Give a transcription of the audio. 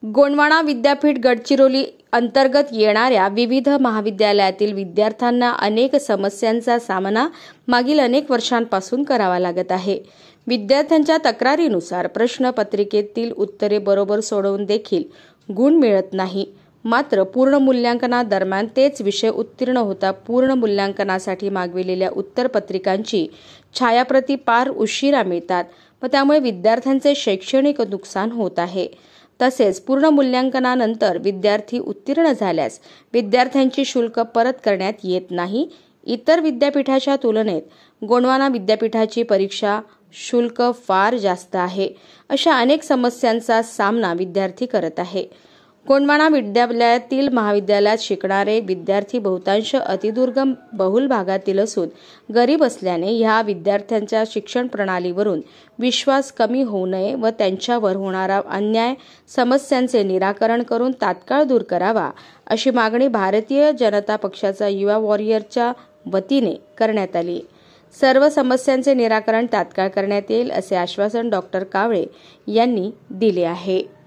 गोंडवाना विद्यापीठ गडचिरोली अंतर्गत येणाऱ्या विविध महाविद्यालयातील विद्यार्थ्यांना अनेक समस्यांचा सामना मागील अनेक वर्षांपासून करावा लागत आहे। विद्यार्थ्यांच्या तक्रारीनुसार प्रश्नपत्रिकेतील उत्तरे बरोबर सोडवून देखील गुण मिळत नाही। मात्र पूर्ण मूल्यांकनादरम्यान तेच विषय उत्तीर्ण होता पूर्ण मूल्यांकनासाठी मागविलेल्या उत्तरपत्रिकांची छायाप्रती फार उशिरा मिळतात व त्यामुळे विद्यार्थ्यांचे शैक्षणिक नुकसान होत आहे। तसेच पूर्ण मूल्यांकनानंतर विद्यार्थी उत्तीर्ण झाल्यास विद्यार्थ्यांची शुल्क परत करण्यात येत नाही। इतर विद्यापीठाच्या तुलनेत गोंडवाना विद्यापीठाची परीक्षा शुल्क फार जास्त आहे। अशा अनेक समस्यांचा सामना विद्यार्थी करत आहे। गोंडवाना विद्यालयातील महाविद्यालयात शिकणारे विद्यार्थी बहुतांश अतिदुर्गम बहुल भागातील असून गरीब असल्याने ह्या विद्यार्थ्यांच्या शिक्षण प्रणालीवरून विश्वास कमी होऊ नये व त्यांच्यावर होणारा अन्याय समस्यांचे निराकरण करून तात्काळ दूर करावा अशी मागणी भारतीय जनता पक्षाचा युवा वॉरियरच्या वतीने करण्यात आली। सर्व समस्यांचे निराकरण तात्काळ करण्यात येईल असे आश्वासन डॉक्टर कावळे यांनी दिले आहे।